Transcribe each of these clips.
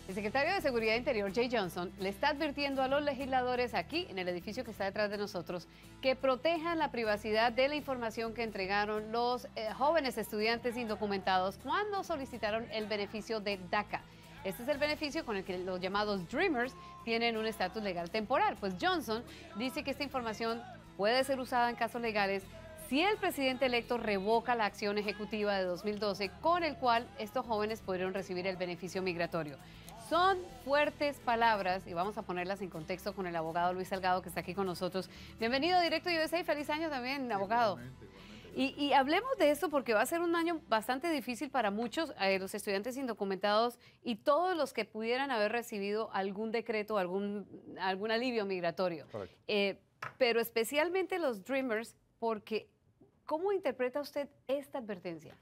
El secretario de Seguridad Interior, Jay Johnson, le está advirtiendo a los legisladores aquí, en el edificio que está detrás de nosotros, que protejan la privacidad de la información que entregaron los jóvenes estudiantes indocumentados cuando solicitaron el beneficio de DACA. Este es el beneficio con el que los llamados Dreamers tienen un estatus legal temporal. Pues Johnson dice que esta información puede ser usada en casos legales si el presidente electo revoca la acción ejecutiva de 2012 con el cual estos jóvenes pudieron recibir el beneficio migratorio. Son fuertes palabras y vamos a ponerlas en contexto con el abogado Luis Salgado, que está aquí con nosotros. Bienvenido directo USA y feliz año también, abogado. Y hablemos de esto porque va a ser un año bastante difícil para muchos, los estudiantes indocumentados y todos los que pudieran haber recibido algún decreto, algún alivio migratorio. Pero especialmente los Dreamers, porque ¿cómo interpreta usted esta advertencia?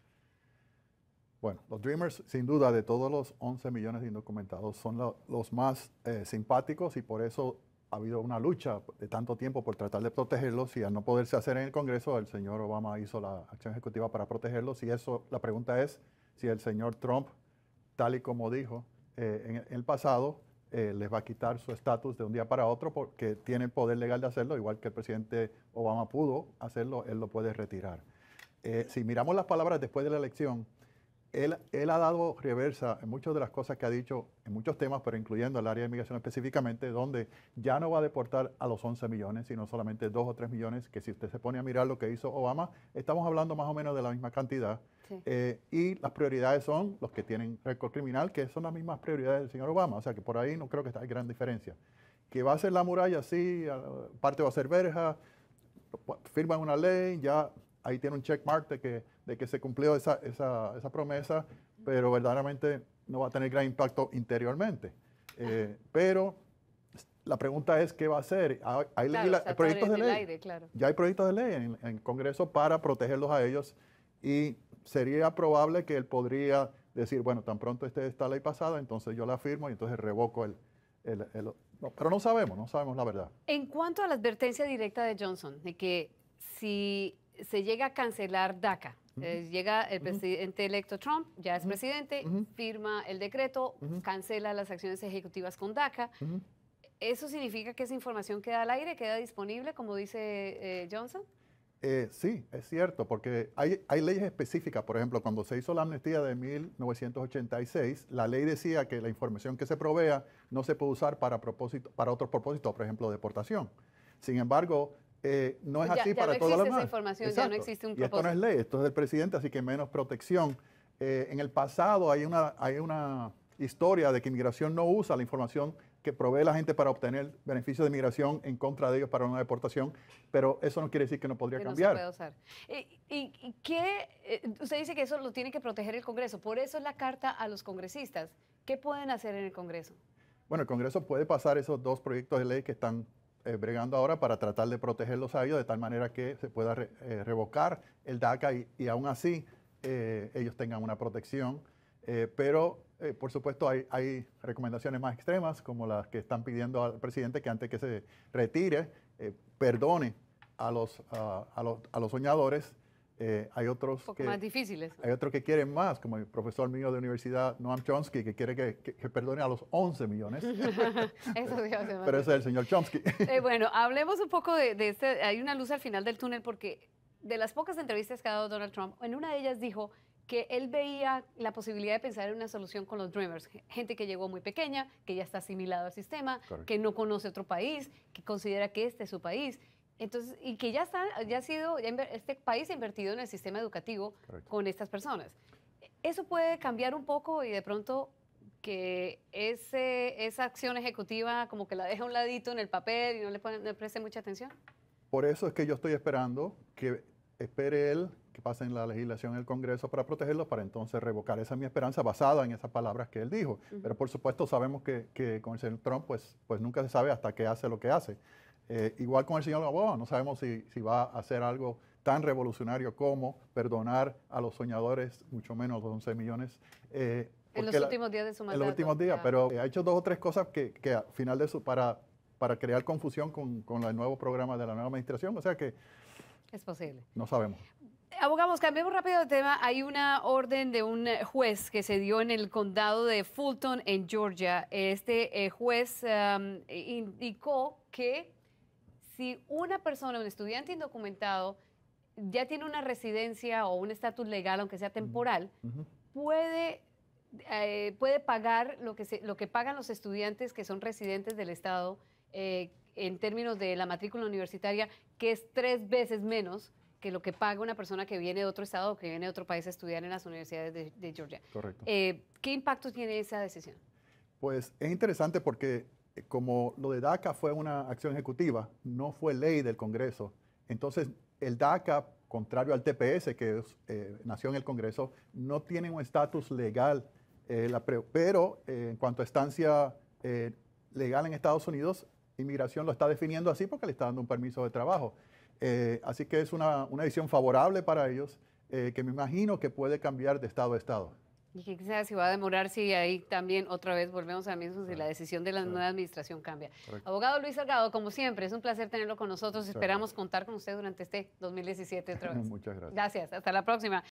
Bueno, los Dreamers, sin duda, de todos los 11 millones de indocumentados, son los más simpáticos y por eso ha habido una lucha de tanto tiempo por tratar de protegerlos y al no poderse hacer en el Congreso, el señor Obama hizo la acción ejecutiva para protegerlos y eso, la pregunta es si el señor Trump, tal y como dijo en el pasado, les va a quitar su estatus de un día para otro porque tiene el poder legal de hacerlo, igual que el presidente Obama pudo hacerlo, él lo puede retirar. Si miramos las palabras después de la elección, él ha dado reversa en muchas de las cosas que ha dicho, en muchos temas, pero incluyendo el área de inmigración específicamente, donde ya no va a deportar a los 11 millones, sino solamente 2 o 3 millones, que si usted se pone a mirar lo que hizo Obama, estamos hablando más o menos de la misma cantidad. Sí. Y las prioridades son los que tienen récord criminal, que son las mismas prioridades del señor Obama. O sea que por ahí no creo que hay gran diferencia. Que va a ser la muralla, sí, parte va a ser verja, firman una ley, ya ahí tiene un checkmark de que se cumplió esa promesa, pero verdaderamente no va a tener gran impacto interiormente. Pero la pregunta es, ¿qué va a hacer? Hay proyectos de ley. Aire, claro. Ya hay proyectos de ley en el Congreso para protegerlos a ellos y sería probable que él podría decir, bueno, tan pronto esté esta ley pasada, entonces yo la firmo y entonces revoco no, pero no sabemos la verdad. En cuanto a la advertencia directa de Johnson, de que si se llega a cancelar DACA, llega el presidente electo Trump, ya es presidente, firma el decreto, cancela las acciones ejecutivas con DACA. ¿Eso significa que esa información queda al aire, queda disponible, como dice Johnson? Sí, es cierto, porque hay leyes específicas. Por ejemplo, cuando se hizo la amnistía de 1986, la ley decía que la información que se provea no se puede usar para otros propósitos, por ejemplo, deportación. Sin embargo, no es así para todo lo demás. Esa información, ya no existe un propósito. Y esto no es ley, esto es del presidente, así que menos protección. En el pasado hay una historia de que inmigración no usa la información que provee la gente para obtener beneficios de inmigración en contra de ellos para una deportación, pero eso no quiere decir que no podría cambiar. No se puede usar. ¿Y qué? Usted dice que eso lo tiene que proteger el Congreso, por eso es la carta a los congresistas. ¿Qué pueden hacer en el Congreso? Bueno, el Congreso puede pasar esos 2 proyectos de ley que están bregando ahora para tratar de protegerlos a ellos de tal manera que se pueda revocar el DACA y aún así ellos tengan una protección. Pero, por supuesto, hay recomendaciones más extremas como las que están pidiendo al presidente que antes que se retire, perdone a los soñadores. Hay otros un poco más difíciles. Hay otros que quieren más, como el profesor mío de universidad, Noam Chomsky, que quiere que perdone a los 11 millones. Eso Pero ese es el señor Chomsky. Bueno, hablemos un poco de este. Hay una luz al final del túnel porque de las pocas entrevistas que ha dado Donald Trump, en una de ellas dijo que él veía la posibilidad de pensar en una solución con los Dreamers, gente que llegó muy pequeña, que ya está asimilado al sistema, correcto, que no conoce otro país, que considera que este es su país. Entonces, y que este país ha invertido en el sistema educativo, correcto, con estas personas. ¿Eso puede cambiar un poco y de pronto que esa acción ejecutiva como que la deja a un ladito en el papel y no le preste mucha atención? Por eso es que yo estoy esperando que espere él que pase en la legislación en el Congreso para protegerlos, para entonces revocar. Esa es mi esperanza basada en esas palabras que él dijo. Pero por supuesto sabemos que con el señor Trump pues nunca se sabe hasta que hace lo que hace. Igual con el señor Obama, no sabemos si va a hacer algo tan revolucionario como perdonar a los soñadores, mucho menos los 11 millones. En los últimos días de su mandato. En los últimos días, pero ha hecho 2 o 3 cosas que al final de para crear confusión con el nuevo programa de la nueva administración. O sea que es posible. No sabemos. Abogados, cambiemos rápido de tema. Hay una orden de un juez que se dio en el condado de Fulton, en Georgia. Este juez indicó que si una persona, un estudiante indocumentado, ya tiene una residencia o un estatus legal, aunque sea temporal, puede pagar lo que pagan los estudiantes que son residentes del estado en términos de la matrícula universitaria, que es 3 veces menos que lo que paga una persona que viene de otro estado o que viene de otro país a estudiar en las universidades de Georgia. Correcto. ¿Qué impacto tiene esa decisión? Pues es interesante porque como lo de DACA fue una acción ejecutiva, no fue ley del Congreso. Entonces, el DACA, contrario al TPS, que nació en el Congreso, no tiene un estatus legal, pero en cuanto a estancia legal en Estados Unidos, inmigración lo está definiendo así porque le está dando un permiso de trabajo. Así que es una decisión favorable para ellos, que me imagino que puede cambiar de estado a estado. Y que quizás si va a demorar, si ahí también otra vez volvemos a mismo, si la decisión de la nueva administración cambia. Correcto. Abogado Luis Salgado, como siempre, es un placer tenerlo con nosotros. Esperamos contar con usted durante este 2017 otra vez. Muchas gracias. Gracias, hasta la próxima.